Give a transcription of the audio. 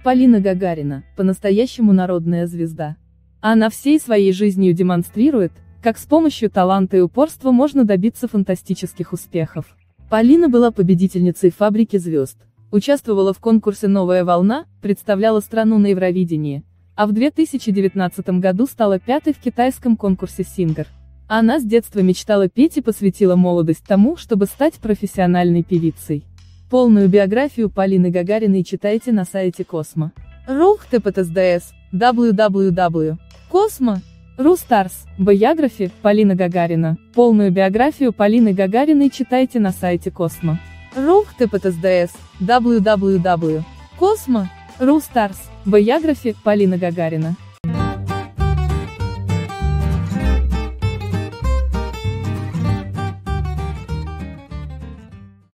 Полина Гагарина – по-настоящему народная звезда. Она всей своей жизнью демонстрирует, как с помощью таланта и упорства можно добиться фантастических успехов. Полина была победительницей «Фабрики звезд», участвовала в конкурсе «Новая волна», представляла страну на Евровидении, а в 2019 году стала пятой в китайском конкурсе «Сингер». Она с детства мечтала петь и посвятила молодость тому, чтобы стать профессиональной певицей. Полную биографию Полины Гагариной читайте на сайте Космо.ру https www.kosmo.ru Stars. Биография Полина Гагарина. Полную биографию Полины Гагариной читайте на сайте Космо.ру https www.kosmo.ru Stars. Биография Полина Гагарина.